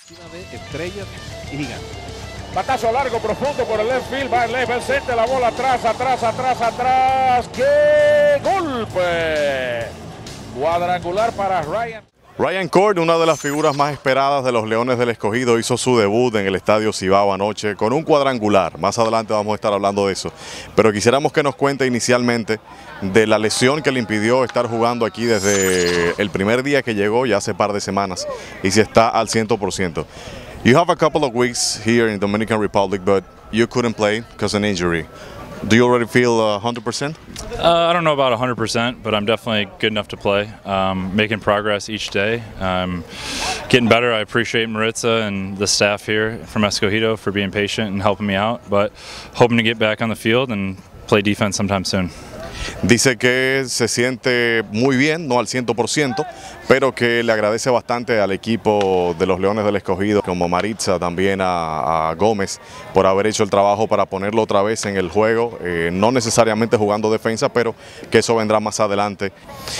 de Estrellas y Gigantes. Batazo largo, profundo por el left field, va el left, el center, la bola atrás, atrás. ¡Qué golpe! Cuadrangular para Ryan. Ryan Court, una de las figuras más esperadas de los Leones del Escogido, hizo su debut en el Estadio Cibao anoche con un cuadrangular. Más adelante vamos a estar hablando de eso. Pero quisiéramos que nos cuente inicialmente de la lesión que le impidió estar jugando aquí desde el primer día que llegó, ya hace par de semanas, y si está al 100%. You have a couple of weeks here in Dominican Republic, but you couldn't play because of an injury. Do you already feel 100%? I don't know about 100%, but I'm definitely good enough to play. Making progress each day. Getting better. I appreciate Maritza and the staff here from Escogido for being patient and helping me out, but hoping to get back on the field and play defense sometime soon. Dice que se siente muy bien, no al 100%, pero que le agradece bastante al equipo de los Leones del Escogido, como Maritza, también a Gómez, por haber hecho el trabajo para ponerlo otra vez en el juego, no necesariamente jugando defensa, pero que eso vendrá más adelante.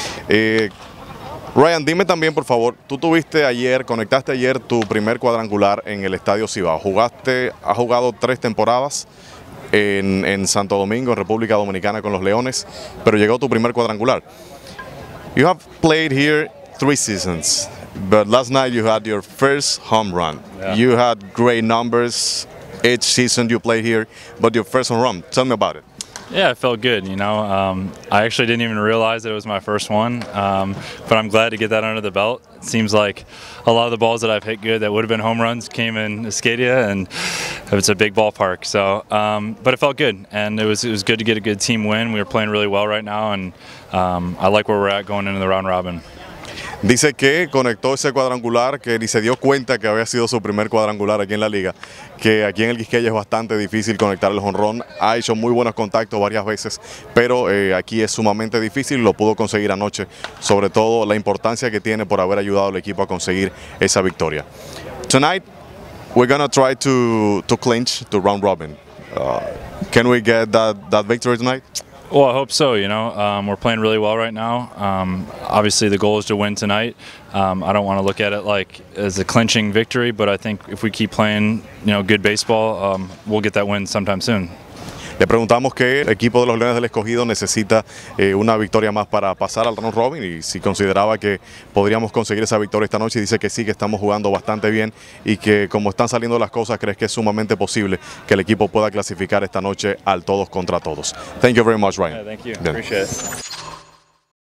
Ryan, dime también, por favor, tú conectaste ayer tu primer cuadrangular en el Estadio Cibao. Has jugado 3 temporadas en Santo Domingo, en República Dominicana, con los Leones, pero llegó tu primer cuadrangular. You have played here 3 seasons, but last night you had your first home run. Yeah. You had great numbers each season you played here, but your first home run, tell me about it. Yeah, it felt good, you know. I actually didn't even realize that it was my first one, but I'm glad to get that under the belt. It seems like a lot of the balls that I've hit good that would have been home runs came in Escadia, and it's a big ballpark. So, but it felt good, and it was good to get a good team win. We were playing really well right now, and I like where we're at going into the round robin. Dice que conectó ese cuadrangular, que ni se dio cuenta que había sido su primer cuadrangular aquí en la liga, que aquí en el Quisqueya es bastante difícil conectar el jonrón. Ha hecho muy buenos contactos varias veces, pero aquí es sumamente difícil, lo pudo conseguir anoche, sobre todo la importancia que tiene por haber ayudado al equipo a conseguir esa victoria. Tonight, we're going to try to clinch the round robin. Can we get that victory tonight? Well, I hope so, you know. We're playing really well right now. Obviously, the goal is to win tonight. I don't want to look at it like as a clinching victory, but I think if we keep playing, you know, good baseball, we'll get that win sometime soon. Le preguntamos que el equipo de los Leones del Escogido necesita una victoria más para pasar al round robin y si consideraba que podríamos conseguir esa victoria esta noche. Y dice que sí, que estamos jugando bastante bien y que como están saliendo las cosas, crees que es sumamente posible que el equipo pueda clasificar esta noche al todos contra todos. Thank you very much, Ryan. Yeah, thank you. Bien. Appreciate it.